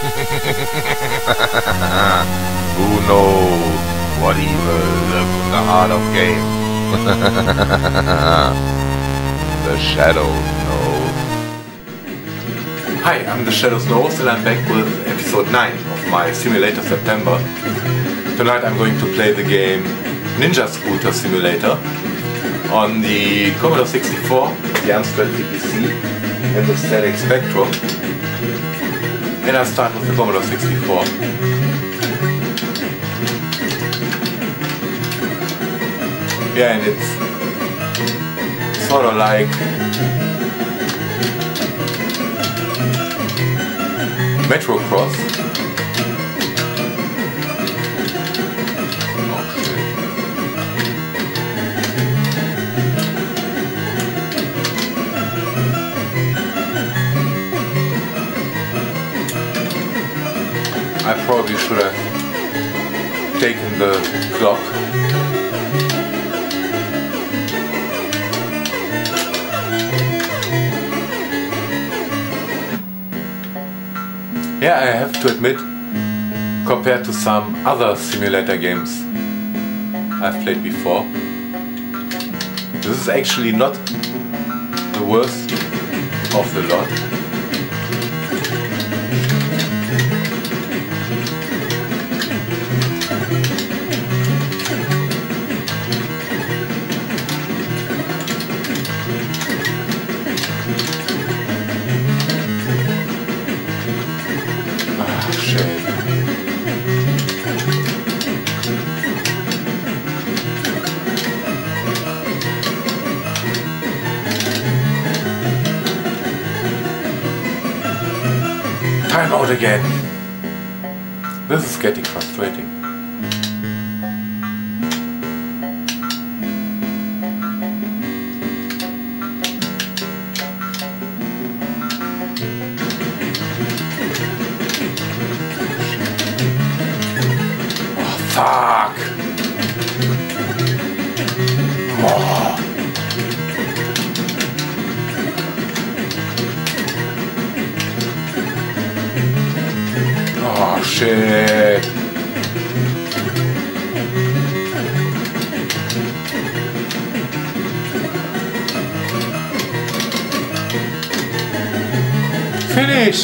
Who knows what evil lurks in the heart of games? The Shadows knows. Hi, I'm the Shadows Knows and I'm back with episode 9 of my Simulator September. Tonight I'm going to play the game Ninja Scooter Simulator on the Commodore 64, the Amstrad CPC and the ZX Spectrum. And I'll start with the Commodore 64. Yeah, and it's sort of like Metro Cross. Oh shit. I probably should have taken the clock. Yeah, I have to admit, compared to some other simulator games I've played before, this is actually not the worst of the lot. Time out again. This is getting frustrating. Oh, fuck! Oh. Oh shit. Finish.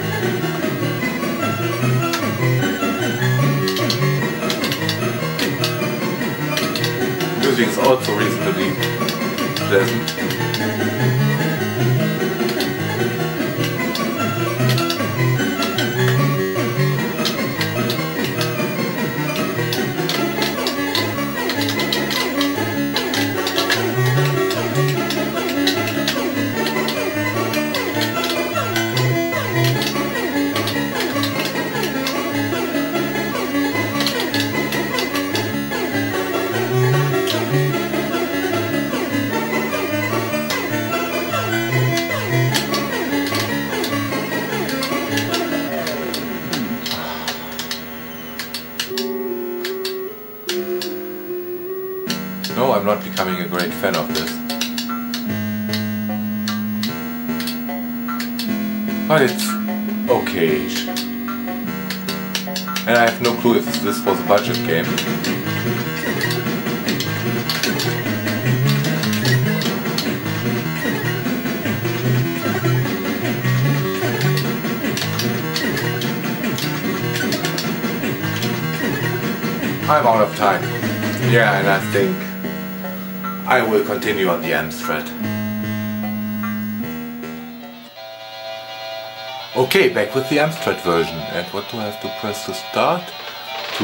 Music is also reasonably pleasant. No, I'm not becoming a great fan of this. But it's okay. And I have no clue if this was a budget game. I'm out of time. Yeah, and I think I will continue on the Amstrad. Okay, back with the Amstrad version. And what do I have to press to start? 2.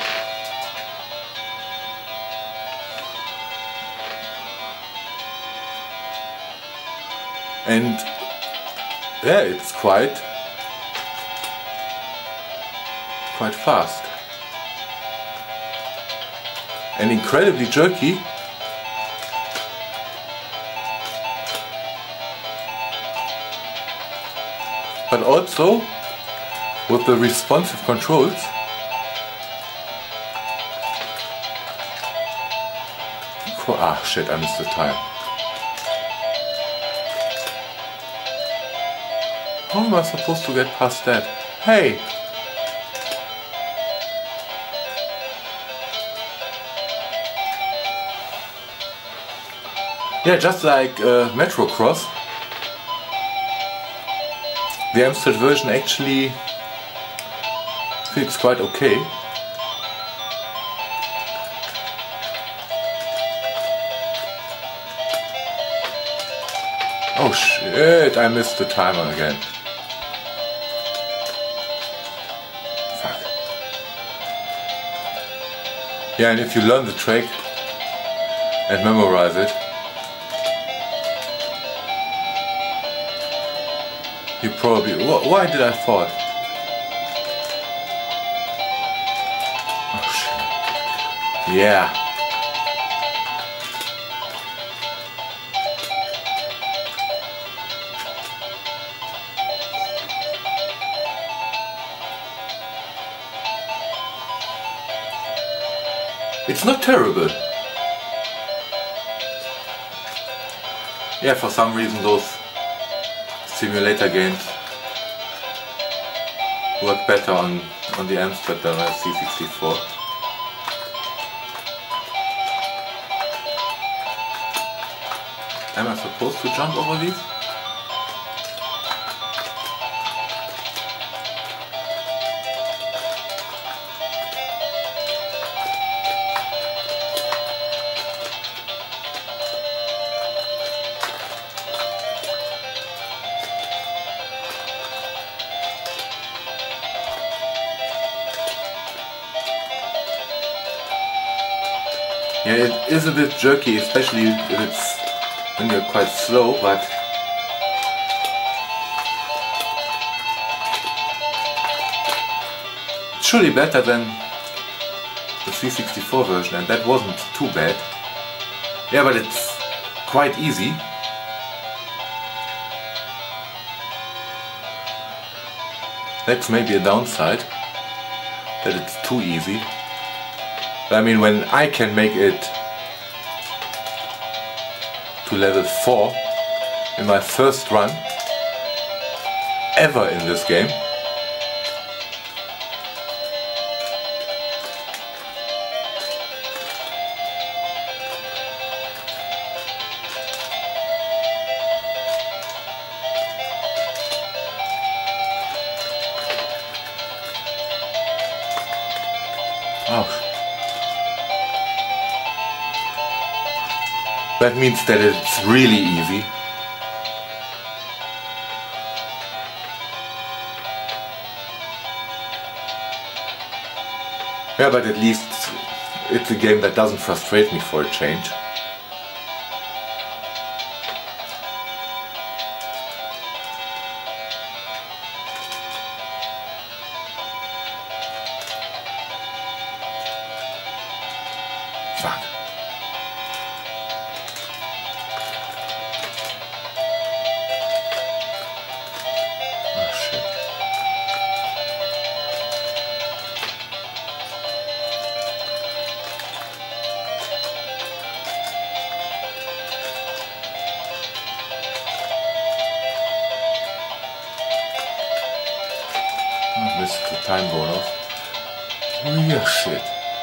And yeah, it's quite fast. And incredibly jerky. But also with the responsive controls ah shit, I missed the time. How am I supposed to get past that? Hey! Yeah, just like Metro Cross, the Amstrad version actually feels quite okay. Oh shit, I missed the timer again. Fuck. Yeah, and if you learn the track and memorize it, you probably... Why did I fall? Oh shit. Yeah. It's not terrible. Yeah, for some reason those simulator games work better on the Amstrad than on the C64. Am I supposed to jump over these? Yeah, it is a bit jerky, especially if it's when you're quite slow, but it's surely better than the C64 version, and that wasn't too bad. Yeah, but it's quite easy. That's maybe a downside, that it's too easy. I mean, when I can make it to level 4 in my first run ever in this game, oh. That means that it's really easy. Yeah, but at least it's a game that doesn't frustrate me for a change. Fuck. Missed the time bonus. Oh yeah, shit.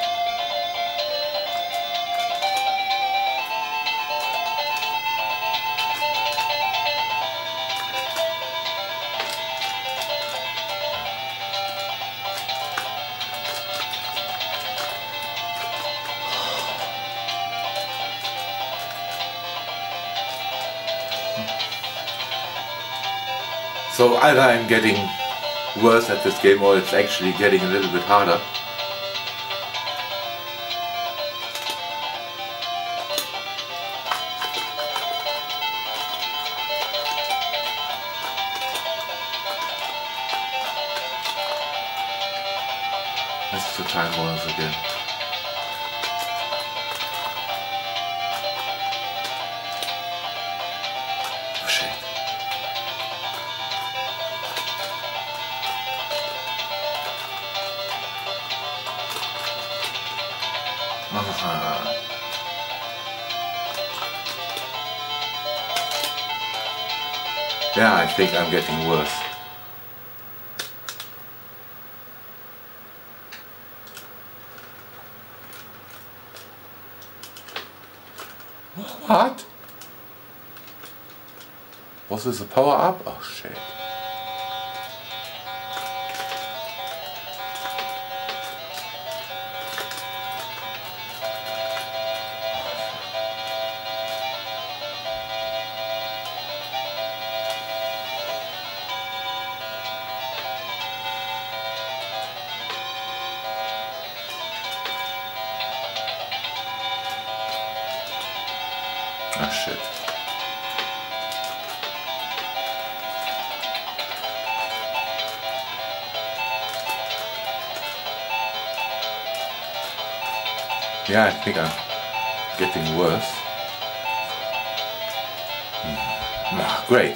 So either I'm getting worse at this game or it's actually getting a little bit harder. This is the time bonus again. Oh shit. Yeah, I think I'm getting worse. What? Was this a power up? Oh shit. Oh shit. Yeah, I think I'm getting worse. Ah, great.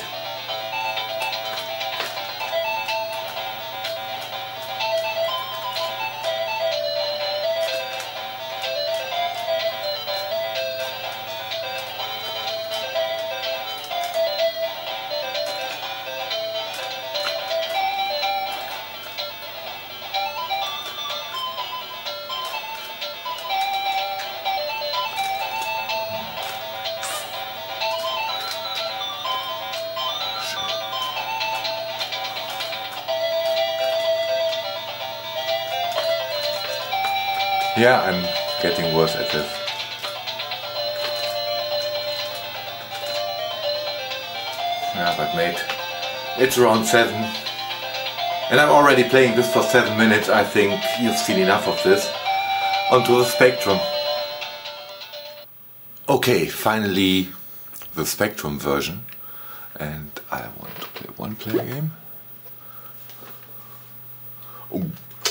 Yeah, I'm getting worse at this. Yeah, but mate, it's around 7. And I'm already playing this for 7 minutes. I think you've seen enough of this. Onto the Spectrum. Okay, finally the Spectrum version. And I want to play one player game. Oh.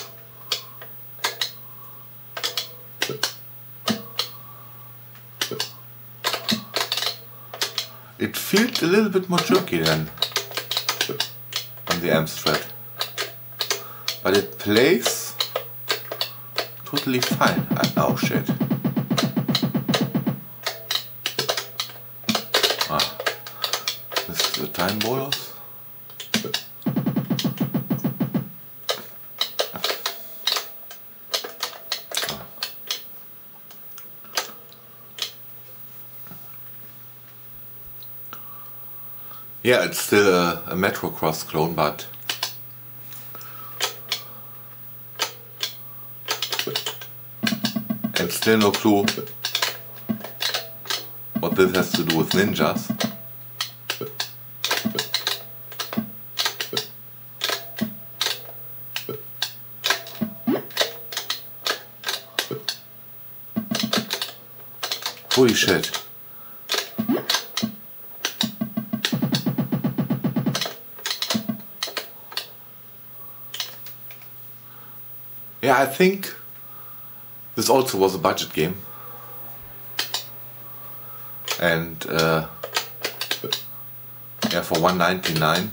It feels a little bit more jerky than on the Amstrad, but it plays totally fine. Oh shit. Ah, this is the time bonus. Yeah, it's still a Metro Cross clone, but and still no clue what this has to do with ninjas. Holy shit. Yeah, I think this also was a budget game, and yeah, for $1.99.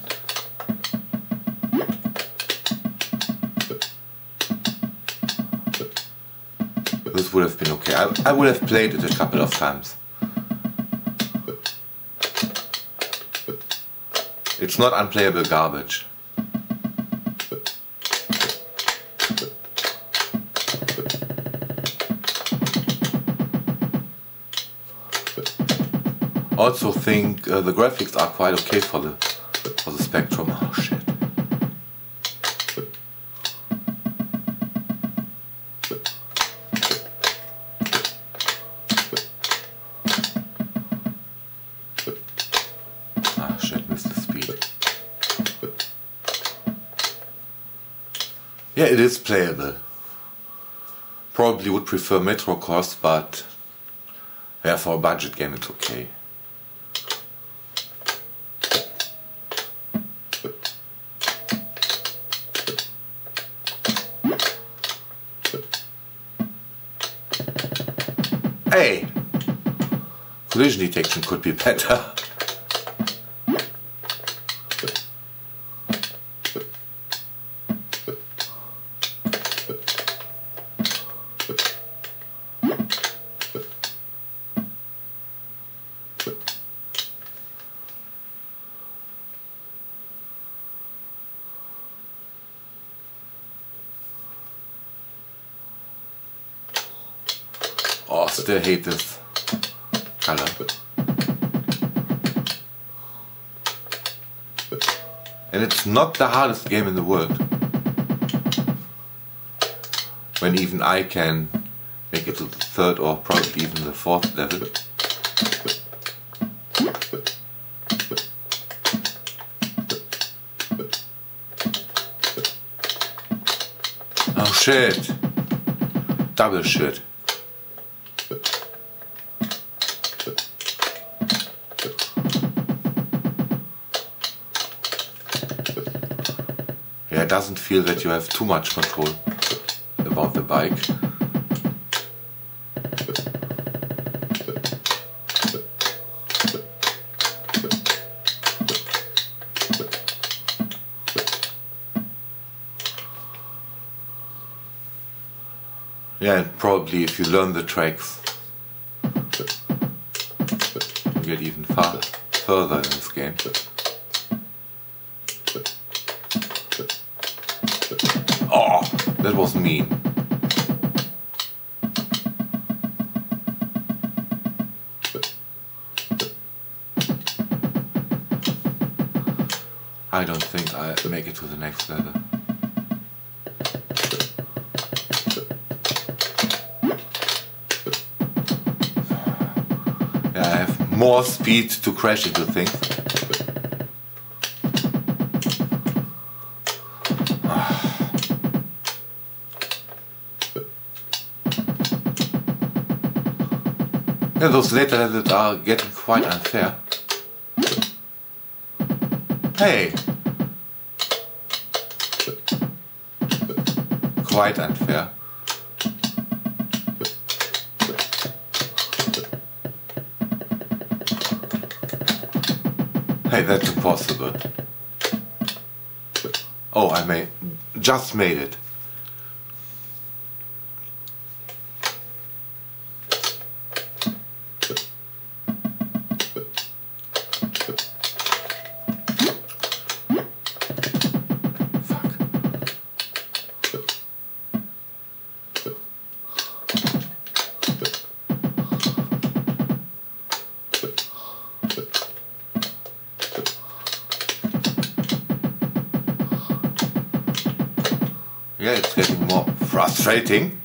This would have been okay. I would have played it a couple of times. It's not unplayable garbage. Also think the graphics are quite okay for the Spectrum. Oh shit. Ah shit, missed the speed. Yeah, it is playable. Probably would prefer Metro Cross, but yeah, for a budget game it's okay. Hey! Collision detection could be better. Oh, still hate this color. And it's not the hardest game in the world. When even I can make it to the third or probably even the fourth level. Oh shit! Double shit. Yeah, it doesn't feel that you have too much control about the bike. Yeah, and probably if you learn the tracks, you get even further in this game. Oh, that was mean. I don't think I'll make it to the next level. Yeah, I have more speed to crash into things. Yeah, those later levels are getting quite unfair. Hey! Quite unfair. Hey, that's impossible. Oh, I just made it. Yeah, it's getting more frustrating.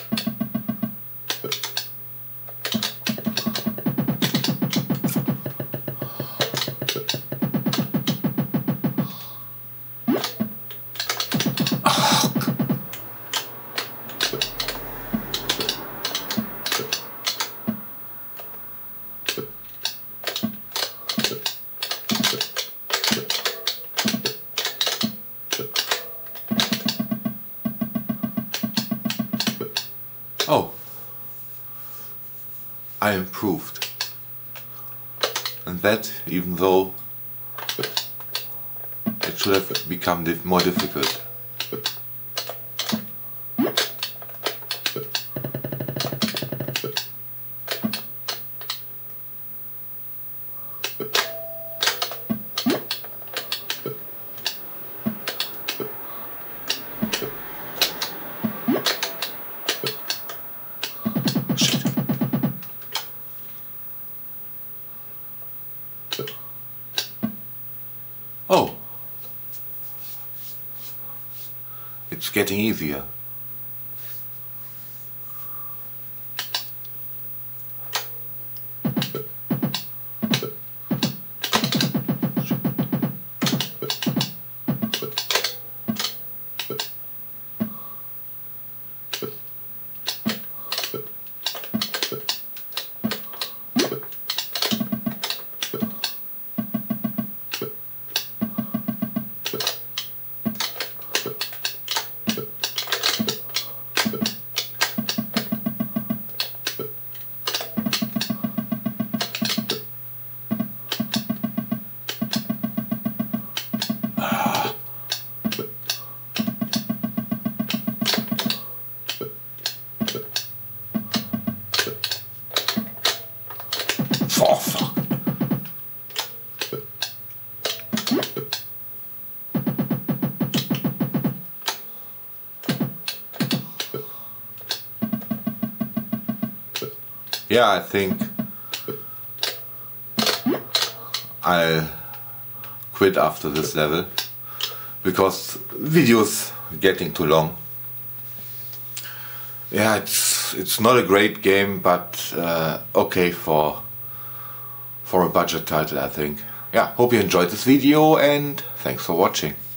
Oh, I improved, and that even though it should have become more difficult. Oh, it's getting easier. Oh, fuck. Yeah, I think I'll quit after this level because videos getting too long. Yeah, it's not a great game, but okay for a budget title, I think. Yeah, hope you enjoyed this video and thanks for watching.